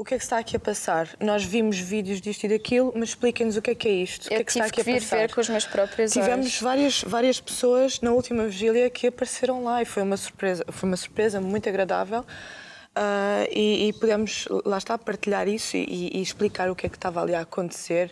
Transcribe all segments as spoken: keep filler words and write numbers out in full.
que é que está aqui a passar? Nós vimos vídeos disto e daquilo, mas expliquem-nos o que é que é isto. O que Eu é que está tive aqui que a vir passar? ver com os meus próprios olhos. Tivemos várias, várias pessoas na última vigília que apareceram lá e foi uma surpresa, foi uma surpresa muito agradável. Uh, e, e podemos, lá está, partilhar isso e, e explicar o que é que estava ali a acontecer.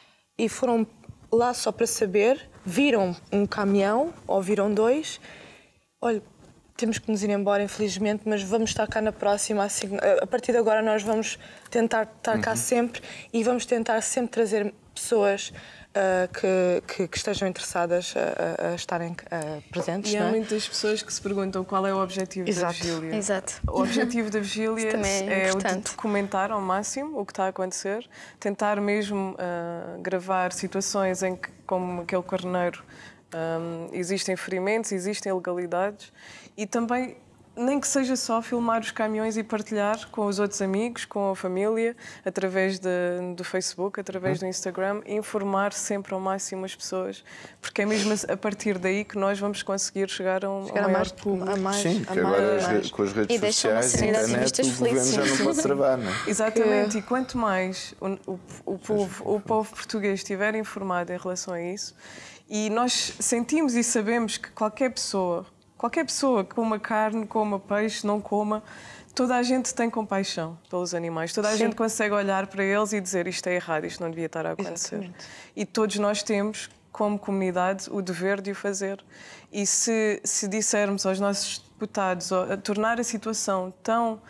E foram lá só para saber, viram um caminhão, ou viram dois. Olha, temos que nos ir embora, infelizmente, mas vamos estar cá na próxima. Assim, a partir de agora nós vamos tentar estar cá uhum. sempre e vamos tentar sempre trazer pessoas Uh, que, que, que estejam interessadas a, a, a estarem uh, presentes. E há não é? muitas pessoas que se perguntam qual é o objetivo Exato. da vigília. Exato. O objetivo da vigília é, é o de documentar ao máximo o que está a acontecer, tentar mesmo uh, gravar situações em que, como aquele carneiro, um, existem ferimentos, existem ilegalidades e também nem que seja só filmar os caminhões e partilhar com os outros amigos, com a família, através de, do Facebook, através do Instagram, e informar sempre ao máximo as pessoas, porque é mesmo a partir daí que nós vamos conseguir chegar a um, chegar a um maior mais, público. A mais, Sim, a que mais, agora mais. com as redes e sociais e a internet o governo já não pode travar, não é? Exatamente, e quanto mais o, o, o, povo, o povo português estiver informado em relação a isso, e nós sentimos e sabemos que qualquer pessoa Qualquer pessoa que coma carne, coma peixe, não coma, toda a gente tem compaixão pelos animais. Toda a Sim. gente consegue olhar para eles e dizer isto é errado, isto não devia estar a acontecer. Exatamente. E todos nós temos, como comunidade, o dever de o fazer. E se, se dissermos aos nossos deputados a tornar a situação tão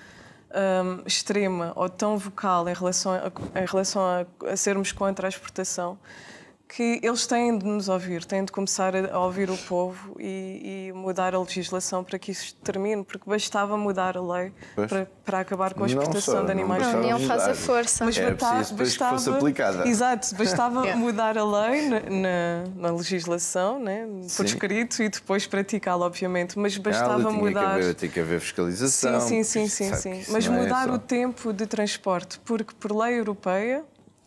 um, extrema ou tão vocal em relação, a, em relação a, a sermos contra a exportação, que eles têm de nos ouvir, têm de começar a ouvir o povo e, e mudar a legislação para que isso termine, porque bastava mudar a lei para, para acabar com a exportação só, de animais. A União faz a força. Mas é bastava, preciso bastava, que fosse aplicada. Exato, bastava yeah. mudar a lei na, na, na legislação, né, por escrito, e depois praticá-la, obviamente, mas bastava ah, mudar... Que haver, tinha que haver fiscalização. Sim, sim, sim, sim, sim. Mas mudar é o tempo de transporte, porque por lei europeia,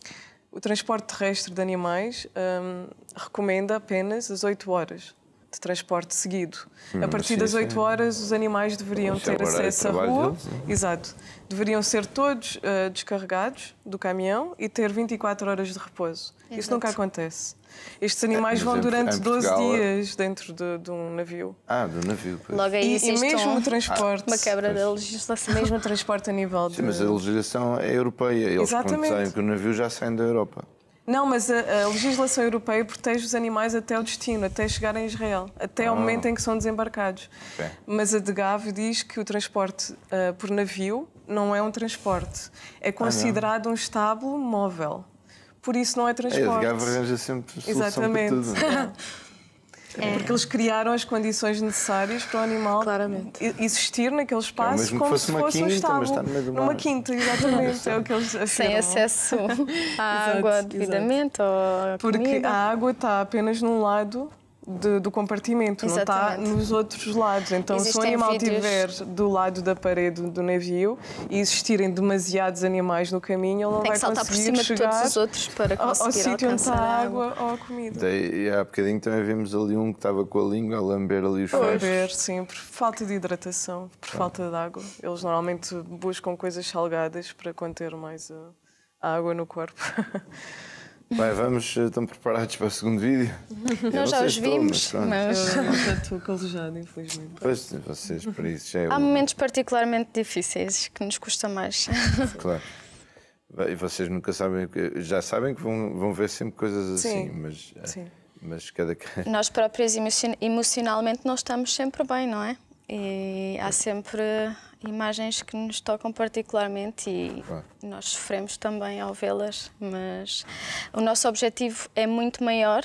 o transporte terrestre de animais hum, recomenda apenas as oito horas de transporte seguido. Hum, a partir sim, das oito horas, os animais deveriam ter acesso à rua. Deles, Exato. Deveriam ser todos uh, descarregados do caminhão e ter vinte e quatro horas de repouso. Exato. Isso nunca acontece. Estes animais é, vão durante doze dias dentro de, de um navio. Ah, do navio. Pois. Logo aí e, e mesmo um, o transporte... Uma quebra pois. da legislação. Mesmo o transporte a nível de... Sim, mas a legislação é europeia. Eles, Exatamente. quando saem com o navio, já saem da Europa. Não, mas a, a legislação europeia protege os animais até o destino, até chegar a Israel, até ao oh. momento em que são desembarcados. Okay. Mas a DGAV diz que o transporte uh, por navio não é um transporte. É considerado ah, um estábulo móvel. Por isso não é transporte. A DGAV arranja sempre solução Exatamente. para tudo. Não? É. Porque eles criaram as condições necessárias para o animal Claramente. existir naquele espaço, é, como fosse se fosse quinta, um estábulo. Mas está no meio do mar. Numa quinta, exatamente. É o que eles afirmam. Sem acesso à água devidamente ou à Porque comida. a água está apenas num lado de, do compartimento, Exatamente. não está nos outros lados. Então, Existem se o animal estiver do lado da parede do navio e existirem demasiados animais no caminho, ele não Tem vai que saltar conseguir por cima chegar de todos os outros para ao, ao conseguir sítio onde está a água, água ou a comida. Daí, há bocadinho também vimos ali um que estava com a língua a lamber ali os A feixes. lamber, sim, por falta de hidratação, por ah. falta de água. Eles normalmente buscam coisas salgadas para conter mais a, a água no corpo. Bem, vamos, estão preparados para o segundo vídeo? Nós já os vimos, mas... mas... Eu já estou calejada, infelizmente. Pois, vocês, para isso já é Há o... momentos particularmente difíceis que nos custa mais. Claro. E vocês nunca sabem, já sabem que vão, vão ver sempre coisas assim, Sim. mas, Sim. mas cada... Nós próprios emocionalmente não estamos sempre bem, não é? E há sempre imagens que nos tocam particularmente e claro. Nós sofremos também ao vê-las, mas o nosso objetivo é muito maior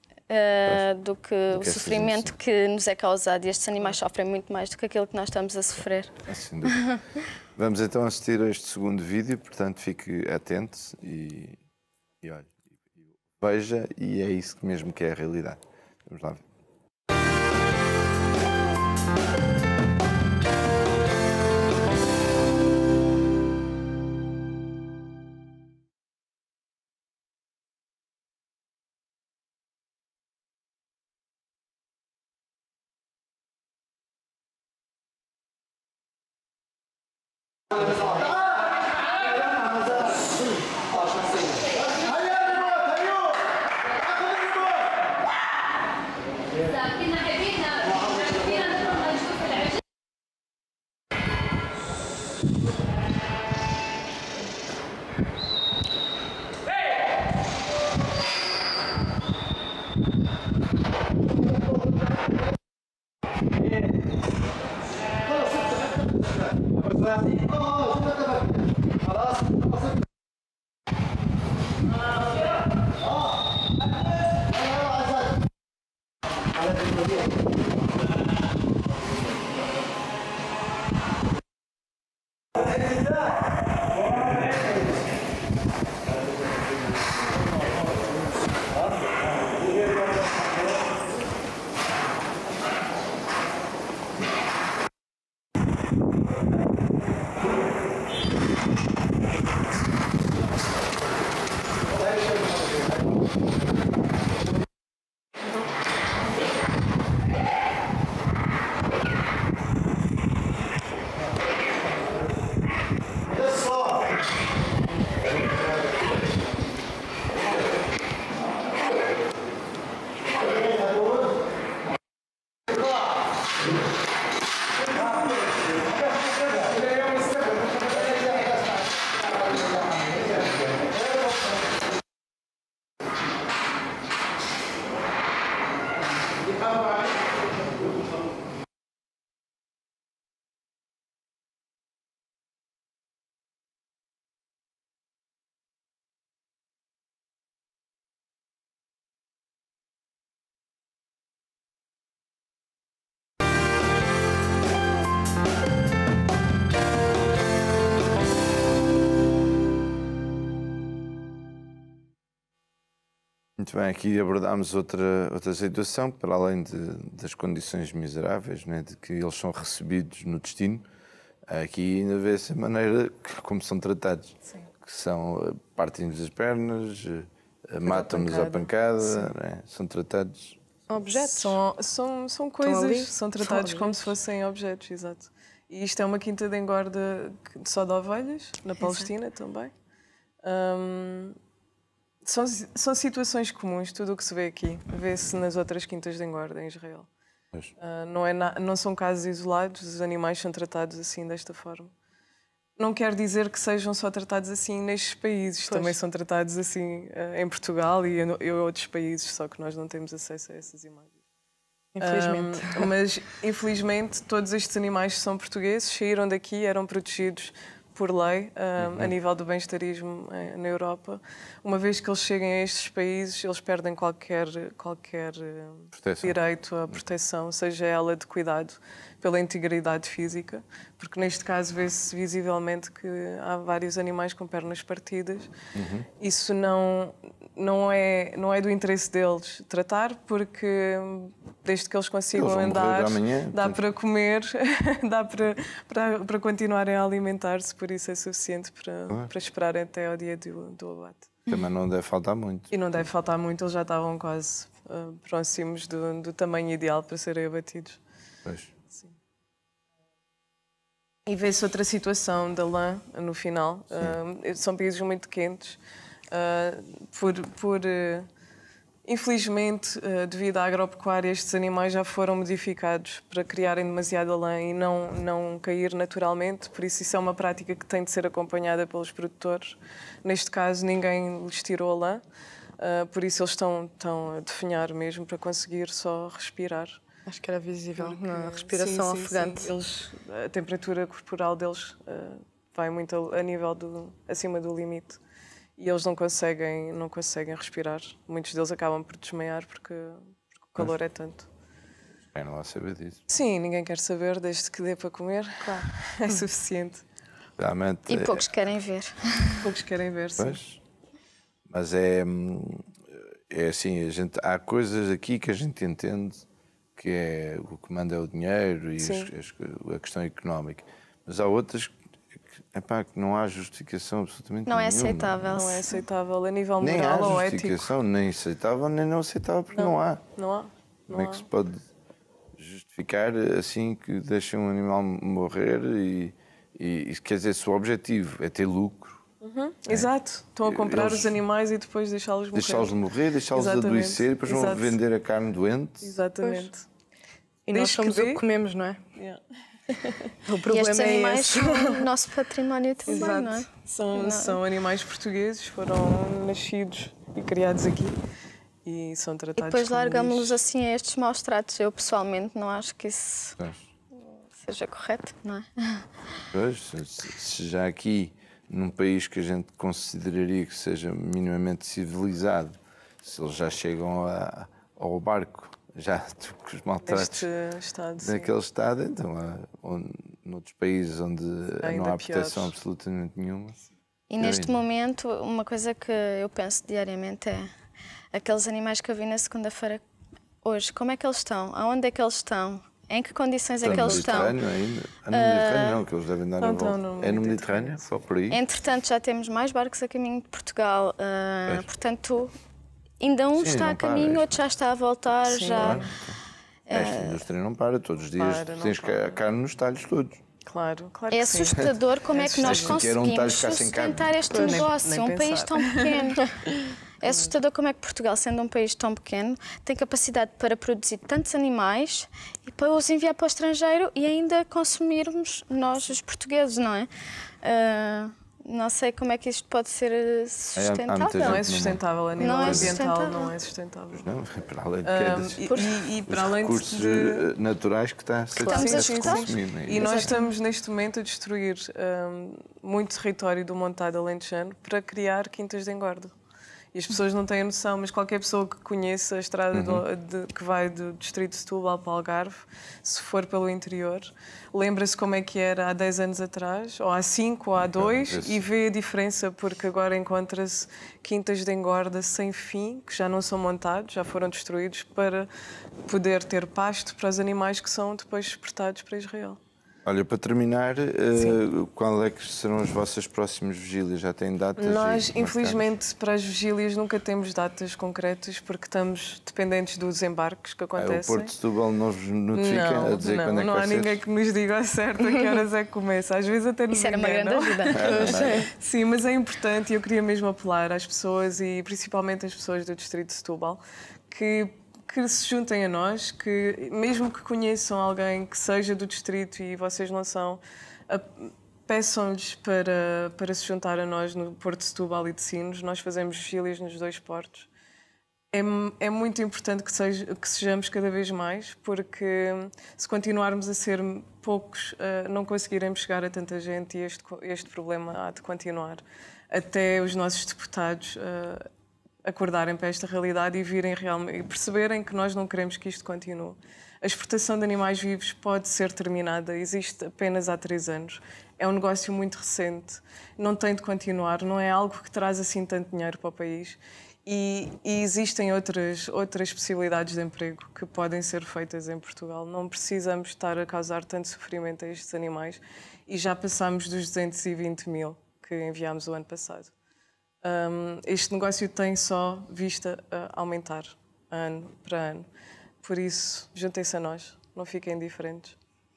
uh, do que do o que sofrimento que nos é causado, e estes animais sofrem muito mais do que aquilo que nós estamos a sofrer. Sem dúvida. Vamos então assistir a este segundo vídeo, portanto fique atento e, e olha, veja, e é isso mesmo que é a realidade. Vamos lá ver. Muito bem, aqui abordámos outra, outra situação, para além de, das condições miseráveis, né, de que eles são recebidos no destino, aqui ainda vê-se a maneira como são tratados. Sim. Que são, partem-nos as pernas, matam-nos à pancada, né, são tratados... Objetos. São, são, são coisas, são tratados são como se fossem objetos, exato. E isto é uma quinta de engorda só de ovelhas, na Palestina exato. Também. Um, São, são situações comuns, tudo o que se vê aqui, vê-se nas outras quintas de engorda em Israel. Uh, não, é na, não são casos isolados, os animais são tratados assim, desta forma. Não quer dizer que sejam só tratados assim nestes países, pois. Também são tratados assim uh, em Portugal e em, em outros países, só que nós não temos acesso a essas imagens. Infelizmente. Um, mas, infelizmente, todos estes animais são portugueses, saíram daqui, eram protegidos por lei, um, uhum. a nível do bem-estarismo na Europa. Uma vez que eles cheguem a estes países, eles perdem qualquer, qualquer direito à proteção, seja ela de cuidado pela integridade física, porque neste caso vê-se visivelmente que há vários animais com pernas partidas. Uhum. Isso não, não, é, não é do interesse deles tratar, porque desde que eles consigam eles andar, amanhã, dá portanto... para comer, dá para, para, para continuarem a alimentar-se, por isso é suficiente para, ah. para esperarem até ao dia do, do abate. Também não deve faltar muito. E não deve faltar muito, eles já estavam quase uh, próximos do, do tamanho ideal para serem abatidos. Pois. Sim. E vê-se outra situação da lã no final. Uh, são países muito quentes. Uh, por, por, uh, infelizmente, uh, devido à agropecuária, estes animais já foram modificados para criarem demasiada lã e não, não cair naturalmente. Por isso, isso é uma prática que tem de ser acompanhada pelos produtores. Neste caso, ninguém lhes tirou a lã. Uh, por isso, eles estão, estão a definhar mesmo para conseguir só respirar. Acho que era visível porque, na respiração sim, sim, ofegante. Sim. Eles, a temperatura corporal deles uh, vai muito a, a nível do, acima do limite e eles não conseguem, não conseguem respirar. Muitos deles acabam por desmaiar porque, porque o calor Mas, é tanto. Querem lá saber disso? Sim, ninguém quer saber, desde que dê para comer, claro. É suficiente. Realmente, e poucos querem ver. Poucos querem ver, sim. Pois, mas é, é assim, a gente, há coisas aqui que a gente entende que é o que manda é o dinheiro e as, as, a questão económica. Mas há outras que, epá, que não há justificação absolutamente não nenhuma. É aceitável. Não é aceitável a nível nem moral ou ético. Nem há justificação, nem aceitável, nem não aceitável, porque não, não há. Não há. Não Como é há. que se pode justificar assim que deixem um animal morrer e, e, e quer dizer, se o objetivo é ter lucro. Uhum. É. Exato. Estão a comprar Eles, os animais e depois deixá-los morrer. Deixá-los morrer, deixá-los adoecer, depois Exato. Vão vender a carne doente. Exatamente. Pois. E nós somos o que comemos, não é? Yeah. O problema e estes é animais esse. são o nosso património também, Exato. Não é? São, não. são animais portugueses, foram nascidos e criados aqui e são tratados. E depois largamos-los assim a estes maus tratos. Eu pessoalmente não acho que isso pois. Seja correto, não é? Pois, se já aqui, num país que a gente consideraria que seja minimamente civilizado, se eles já chegam a, ao barco, já com os maltratos naquele estado, então há, onde, noutros países onde ainda não há proteção absolutamente nenhuma. E neste ainda. momento, uma coisa que eu penso diariamente é aqueles animais que eu vi na segunda-feira hoje, como é que eles estão? Aonde é que eles estão? Em que condições é que eles estão? Ainda. Ah, no Mediterrâneo não, que eles devem dar a volta. No é no Mediterrâneo, só por aí. Entretanto, já temos mais barcos a caminho de Portugal. Uh, portanto, ainda um Sim, está a caminho, outro já está a voltar. Sim, já... Claro. Esta indústria não para, todos os dias para, tens para. a carne nos talhos todos. Claro, claro é que assustador sim. como é, é que nós conseguimos sustentar este pois, negócio, nem, nem um país tão pequeno. É assustador como é que Portugal, sendo um país tão pequeno, tem capacidade para produzir tantos animais e para os enviar para o estrangeiro e ainda consumirmos nós, os portugueses, não é? Uh, não sei como é que isto pode ser sustentável. É, não é sustentável a nível não é ambiental, sustentável. não é sustentável. Não, para além de quedas, um, e, e para além recursos de... naturais que está a ser claro. consumir. E nós estamos neste momento a destruir um, muito território do montado alentejano para criar quintas de engorda. E as pessoas não têm a noção, mas qualquer pessoa que conheça a estrada uhum. do, de, que vai do distrito de Setúbal para o Algarve, se for pelo interior, lembra-se como é que era há dez anos atrás, ou há cinco, ou há dois, e vê a diferença, porque agora encontra-se quintas de engorda sem fim, que já não são montados, já foram destruídos, para poder ter pasto para os animais que são depois exportados para Israel. Olha, para terminar, uh, qual é que serão as vossas próximas vigílias? Já têm datas? Nós, infelizmente, para as vigílias nunca temos datas concretas porque estamos dependentes dos embarques que acontecem. Ah, o Porto de Setúbal não vos notifica não, a dizer não, quando é que não vai há ser? ninguém que nos diga a certo a que horas é que começa. Às vezes até nos Isso era uma grande ajuda. Sim, mas é importante e eu queria mesmo apelar às pessoas e principalmente às pessoas do distrito de Setúbal que que se juntem a nós, que mesmo que conheçam alguém que seja do distrito e vocês não são, peçam-lhes para, para se juntar a nós no Porto de Setúbal e de Sines. Nós fazemos vigílias nos dois portos. É, é muito importante que, seja, que sejamos cada vez mais, porque se continuarmos a ser poucos, não conseguiremos chegar a tanta gente e este, este problema há de continuar. Até os nossos deputados acordarem para esta realidade e virem realmente e perceberem que nós não queremos que isto continue. A exportação de animais vivos pode ser terminada, existe apenas há três anos. É um negócio muito recente, não tem de continuar, não é algo que traz assim tanto dinheiro para o país e, e existem outras, outras possibilidades de emprego que podem ser feitas em Portugal. Não precisamos estar a causar tanto sofrimento a estes animais e já passamos dos duzentos e vinte mil que enviámos o ano passado. Um, este negócio tem só vista a aumentar ano para ano. Por isso, juntem-se a nós, não fiquem indiferentes.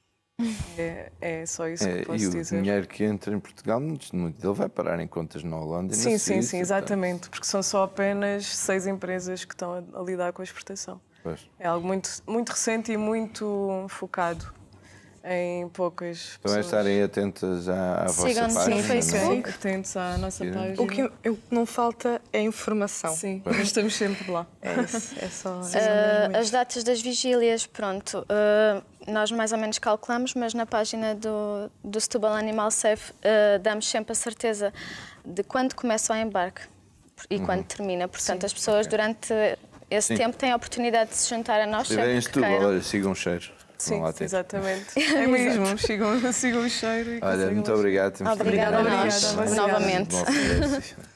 É, é só isso é, que posso e dizer. E o dinheiro que entra em Portugal, muito, muito dele vai parar em contas na Holanda e sim, na Sim, Suíça, sim, exatamente, portanto. porque são só apenas seis empresas que estão a, a lidar com a exportação. Pois. É algo muito, muito recente e muito focado em poucas Também pessoas. estarem atentas à, à vossa Sigam-nos página. no Facebook. Atentos à nossa Sim. página. O que eu- não falta é informação. Sim, nós estamos sempre lá. É isso, é só, é só Uh, mesmo as isso. datas das vigílias, pronto, uh, nós mais ou menos calculamos, mas na página do, do Setúbal Animal Safe uh, damos sempre a certeza de quando começa o embarque e Uhum. quando termina. Portanto, as pessoas durante esse Sim. tempo têm a oportunidade de se juntar a nós Se estiverem em sempre que Setúbal, queiram. olha, sigam o cheiro. Sim, Vão lá ter. exatamente. É mesmo, sigam, sigam o cheiro e Olha, conseguem muito lá. obrigado. Temos Obrigada a Obrigada, nós, obrigada. novamente. Bom silêncio.